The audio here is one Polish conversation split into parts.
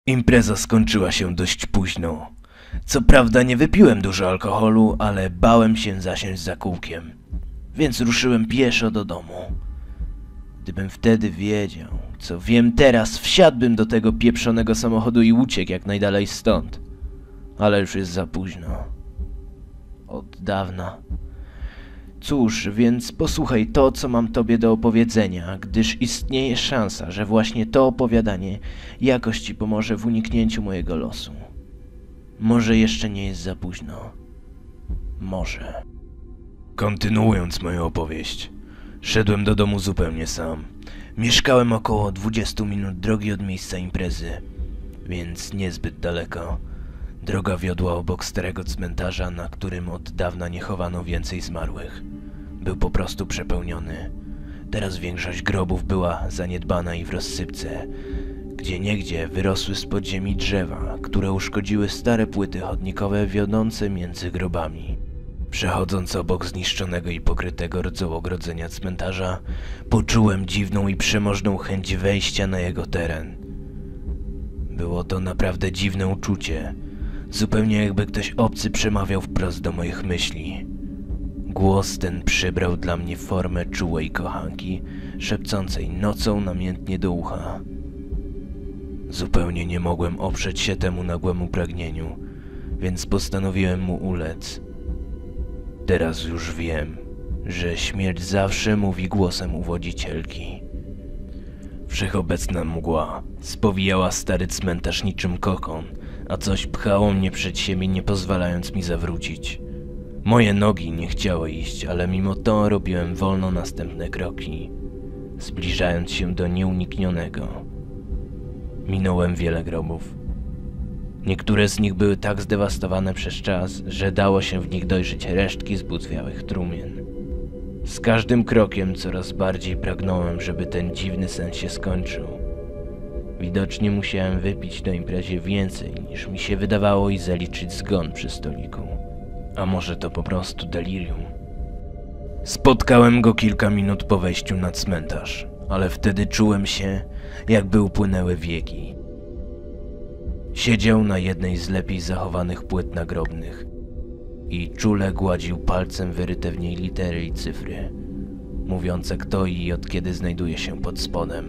Impreza skończyła się dość późno. Co prawda nie wypiłem dużo alkoholu, ale bałem się zasiąść za kółkiem, więc ruszyłem pieszo do domu. Gdybym wtedy wiedział, co wiem teraz, wsiadłbym do tego pieprzonego samochodu i uciekł jak najdalej stąd. Ale już jest za późno. Od dawna. Cóż, więc posłuchaj to, co mam tobie do opowiedzenia, gdyż istnieje szansa, że właśnie to opowiadanie jakoś ci pomoże w uniknięciu mojego losu. Może jeszcze nie jest za późno. Może. Kontynuując moją opowieść, szedłem do domu zupełnie sam. Mieszkałem około 20 minut drogi od miejsca imprezy, więc niezbyt daleko. Droga wiodła obok starego cmentarza, na którym od dawna nie chowano więcej zmarłych. Był po prostu przepełniony. Teraz większość grobów była zaniedbana i w rozsypce. Gdzieniegdzie wyrosły z podziemi drzewa, które uszkodziły stare płyty chodnikowe wiodące między grobami. Przechodząc obok zniszczonego i pokrytego rdzą ogrodzenia cmentarza, poczułem dziwną i przemożną chęć wejścia na jego teren. Było to naprawdę dziwne uczucie. Zupełnie jakby ktoś obcy przemawiał wprost do moich myśli. Głos ten przybrał dla mnie formę czułej kochanki, szepcącej nocą namiętnie do ucha. Zupełnie nie mogłem oprzeć się temu nagłemu pragnieniu, więc postanowiłem mu ulec. Teraz już wiem, że śmierć zawsze mówi głosem uwodzicielki. Wszechobecna mgła spowijała stary cmentarz niczym kokon, a coś pchało mnie przed siebie, nie pozwalając mi zawrócić. Moje nogi nie chciały iść, ale mimo to robiłem wolno następne kroki, zbliżając się do nieuniknionego. Minąłem wiele grobów. Niektóre z nich były tak zdewastowane przez czas, że dało się w nich dojrzeć resztki zbutwiałych trumien. Z każdym krokiem coraz bardziej pragnąłem, żeby ten dziwny sen się skończył. Widocznie musiałem wypić na imprezie więcej niż mi się wydawało i zaliczyć zgon przy stoliku. A może to po prostu delirium? Spotkałem go kilka minut po wejściu na cmentarz, ale wtedy czułem się, jakby upłynęły wieki. Siedział na jednej z lepiej zachowanych płyt nagrobnych i czule gładził palcem wyryte w niej litery i cyfry, mówiące kto i od kiedy znajduje się pod spodem.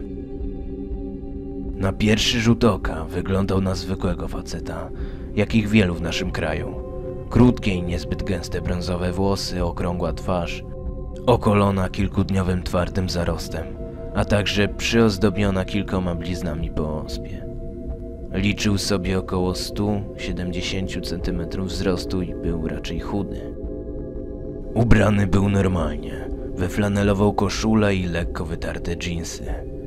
Na pierwszy rzut oka wyglądał na zwykłego faceta, jakich wielu w naszym kraju. Krótkie i niezbyt gęste brązowe włosy, okrągła twarz, okolona kilkudniowym twardym zarostem, a także przyozdobiona kilkoma bliznami po ospie. Liczył sobie około 170 cm wzrostu i był raczej chudy. Ubrany był normalnie, we flanelową koszulę i lekko wytarte dżinsy.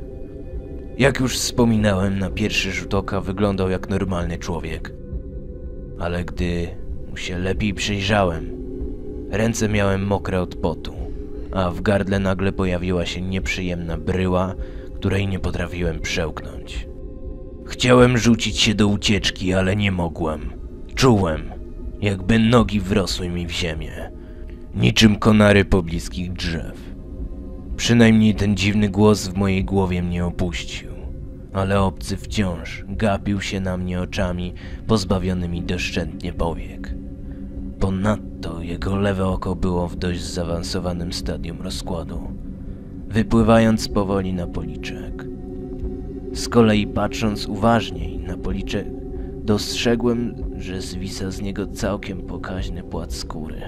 Jak już wspominałem, na pierwszy rzut oka wyglądał jak normalny człowiek. Ale gdy mu się lepiej przyjrzałem, ręce miałem mokre od potu, a w gardle nagle pojawiła się nieprzyjemna bryła, której nie potrafiłem przełknąć. Chciałem rzucić się do ucieczki, ale nie mogłem. Czułem, jakby nogi wrosły mi w ziemię, niczym konary pobliskich drzew. Przynajmniej ten dziwny głos w mojej głowie mnie opuścił, ale obcy wciąż gapił się na mnie oczami pozbawionymi doszczętnie powiek. Ponadto jego lewe oko było w dość zaawansowanym stadium rozkładu, wypływając powoli na policzek. Z kolei patrząc uważniej na policzek, dostrzegłem, że zwisa z niego całkiem pokaźny płat skóry.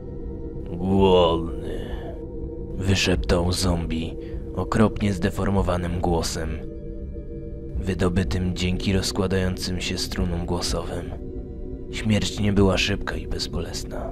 Głodny, wyszeptał zombie okropnie zdeformowanym głosem, wydobytym dzięki rozkładającym się strunom głosowym. Śmierć nie była szybka i bezbolesna.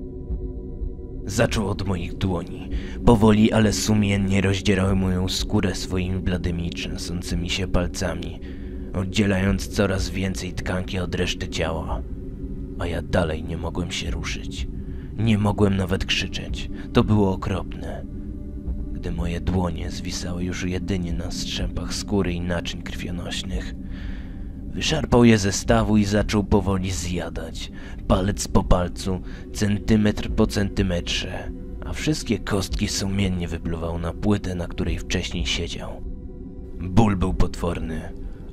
Zaczął od moich dłoni. Powoli, ale sumiennie rozdzierały moją skórę swoimi bladymi, trzęsącymi się palcami, oddzielając coraz więcej tkanki od reszty ciała. A ja dalej nie mogłem się ruszyć. Nie mogłem nawet krzyczeć. To było okropne. Gdy moje dłonie zwisały już jedynie na strzępach skóry i naczyń krwionośnych, wyszarpał je ze stawu i zaczął powoli zjadać, palec po palcu, centymetr po centymetrze, a wszystkie kostki sumiennie wypluwał na płytę, na której wcześniej siedział. Ból był potworny,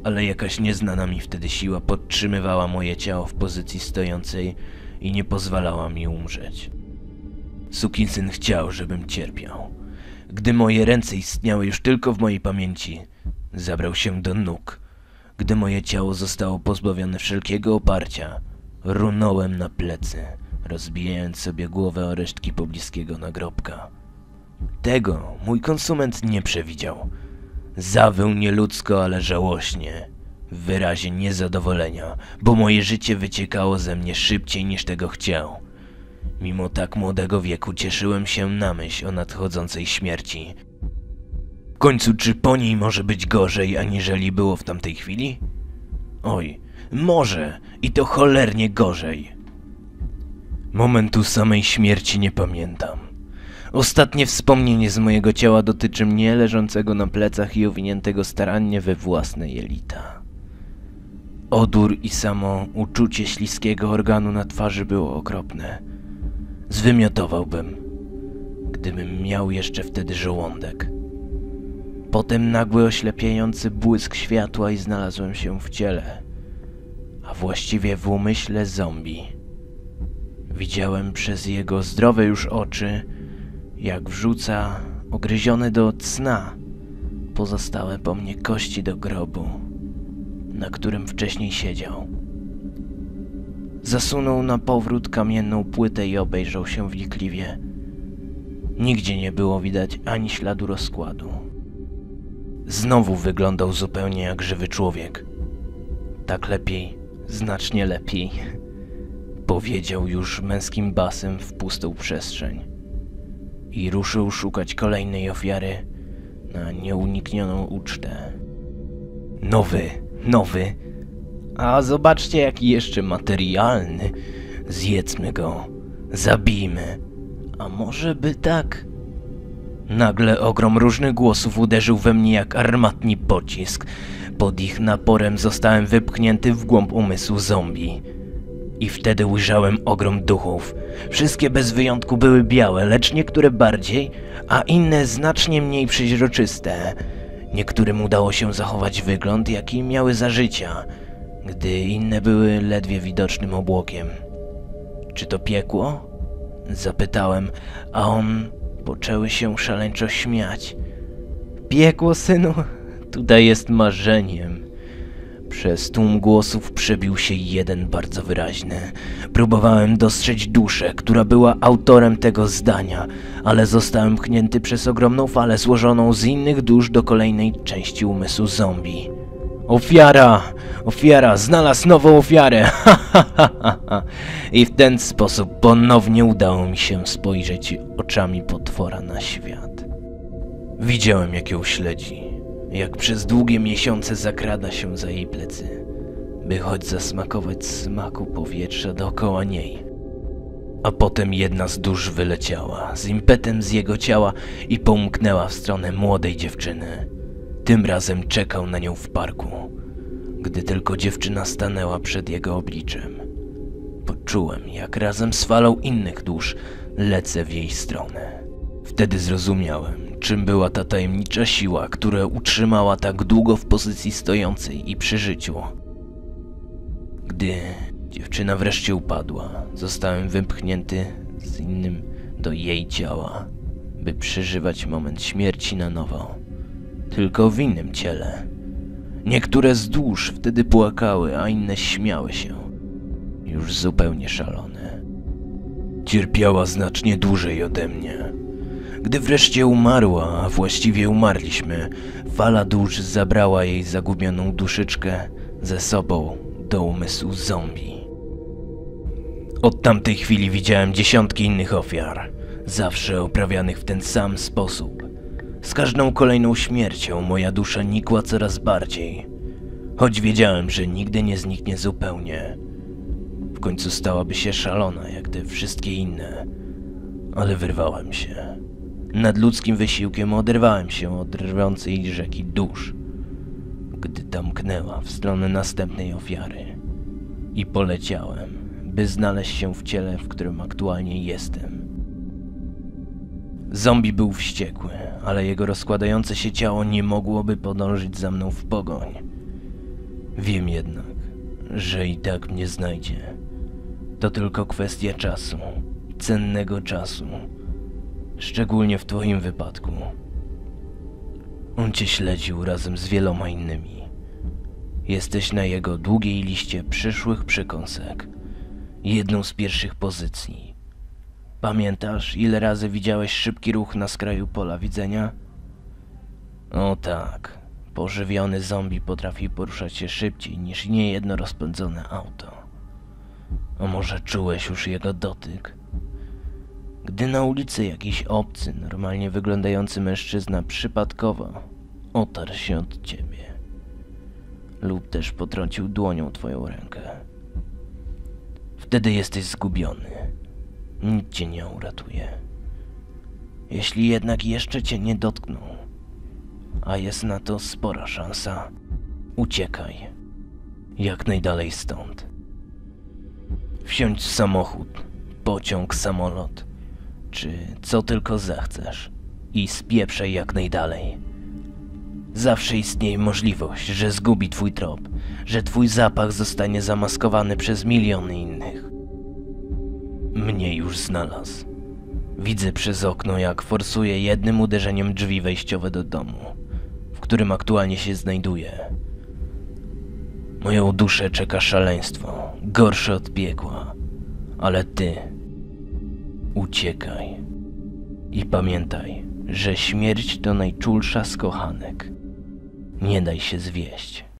ale jakaś nieznana mi wtedy siła podtrzymywała moje ciało w pozycji stojącej i nie pozwalała mi umrzeć. Sukinsyn chciał, żebym cierpiał. Gdy moje ręce istniały już tylko w mojej pamięci, zabrał się do nóg. Gdy moje ciało zostało pozbawione wszelkiego oparcia, runąłem na plecy, rozbijając sobie głowę o resztki pobliskiego nagrobka. Tego mój konsument nie przewidział. Zawył nieludzko, ale żałośnie, w wyrazie niezadowolenia, bo moje życie wyciekało ze mnie szybciej niż tego chciał. Mimo tak młodego wieku cieszyłem się na myśl o nadchodzącej śmierci. W końcu, czy po niej może być gorzej, aniżeli było w tamtej chwili? Oj, może, i to cholernie gorzej. Momentu samej śmierci nie pamiętam. Ostatnie wspomnienie z mojego ciała dotyczy mnie leżącego na plecach i owiniętego starannie we własne jelita. Odór i samo uczucie śliskiego organu na twarzy było okropne. Zwymiotowałbym, gdybym miał jeszcze wtedy żołądek. Potem nagły oślepiający błysk światła i znalazłem się w ciele, a właściwie w umyśle zombie. Widziałem przez jego zdrowe już oczy, jak wrzuca ogryzione do cna pozostałe po mnie kości do grobu, na którym wcześniej siedział. Zasunął na powrót kamienną płytę i obejrzał się wnikliwie. Nigdzie nie było widać ani śladu rozkładu. Znowu wyglądał zupełnie jak żywy człowiek. Tak lepiej, znacznie lepiej, powiedział już męskim basem w pustą przestrzeń. I ruszył szukać kolejnej ofiary na nieuniknioną ucztę. Nowy, a zobaczcie jaki jeszcze materialny. Zjedzmy go, zabijmy, a może by tak? Nagle ogrom różnych głosów uderzył we mnie jak armatni pocisk. Pod ich naporem zostałem wypchnięty w głąb umysłu zombie. I wtedy ujrzałem ogrom duchów. Wszystkie bez wyjątku były białe, lecz niektóre bardziej, a inne znacznie mniej przeźroczyste. Niektórym udało się zachować wygląd, jaki miały za życia, gdy inne były ledwie widocznym obłokiem. Czy to piekło? Zapytałem, a on poczęły się szaleńczo śmiać. Piekło, synu? Tutaj jest marzeniem. Przez tłum głosów przebił się jeden bardzo wyraźny. Próbowałem dostrzec duszę, która była autorem tego zdania, ale zostałem pchnięty przez ogromną falę złożoną z innych dusz do kolejnej części umysłu zombie. Ofiara, znalazł nową ofiarę, I w ten sposób ponownie udało mi się spojrzeć oczami potwora na świat. Widziałem, jak ją śledzi, jak przez długie miesiące zakrada się za jej plecy, by choć zasmakować smaku powietrza dookoła niej. A potem jedna z dusz wyleciała z impetem z jego ciała i pomknęła w stronę młodej dziewczyny. Tym razem czekał na nią w parku. Gdy tylko dziewczyna stanęła przed jego obliczem, poczułem, jak razem z falą innych dusz lecę w jej stronę. Wtedy zrozumiałem, czym była ta tajemnicza siła, która utrzymała tak długo w pozycji stojącej i przy życiu. Gdy dziewczyna wreszcie upadła, zostałem wypchnięty z innym do jej ciała, by przeżywać moment śmierci na nowo, tylko w innym ciele. Niektóre z dusz wtedy płakały, a inne śmiały się, już zupełnie szalone. Cierpiała znacznie dłużej ode mnie. Gdy wreszcie umarła, a właściwie umarliśmy, fala dusz zabrała jej zagubioną duszyczkę ze sobą do umysłu zombie. Od tamtej chwili widziałem dziesiątki innych ofiar, zawsze oprawianych w ten sam sposób. Z każdą kolejną śmiercią moja dusza nikła coraz bardziej, choć wiedziałem, że nigdy nie zniknie zupełnie. W końcu stałaby się szalona, jak te wszystkie inne, ale wyrwałem się. Nadludzkim wysiłkiem oderwałem się od rwiącej rzeki dusz, gdy tamknęła w stronę następnej ofiary. I poleciałem, by znaleźć się w ciele, w którym aktualnie jestem. Zombie był wściekły, ale jego rozkładające się ciało nie mogłoby podążyć za mną w pogoń. Wiem jednak, że i tak mnie znajdzie. To tylko kwestia czasu, cennego czasu, szczególnie w twoim wypadku. On cię śledził razem z wieloma innymi. Jesteś na jego długiej liście przyszłych przekąsek. Jedną z pierwszych pozycji. Pamiętasz, ile razy widziałeś szybki ruch na skraju pola widzenia? O tak, pożywiony zombie potrafi poruszać się szybciej niż niejedno rozpędzone auto. A może czułeś już jego dotyk? Gdy na ulicy jakiś obcy, normalnie wyglądający mężczyzna przypadkowo otarł się od ciebie. Lub też potrącił dłonią twoją rękę. Wtedy jesteś zgubiony. Nic cię nie uratuje. Jeśli jednak jeszcze cię nie dotknął, a jest na to spora szansa, uciekaj. Jak najdalej stąd. Wsiądź w samochód, pociąg, samolot, czy co tylko zechcesz i spieprzaj jak najdalej. Zawsze istnieje możliwość, że zgubi twój trop, że twój zapach zostanie zamaskowany przez miliony innych. Mnie już znalazł. Widzę przez okno, jak forsuje jednym uderzeniem drzwi wejściowe do domu, w którym aktualnie się znajduję. Moją duszę czeka szaleństwo, gorsze od piekła, ale ty uciekaj i pamiętaj, że śmierć to najczulsza z kochanek. Nie daj się zwieść.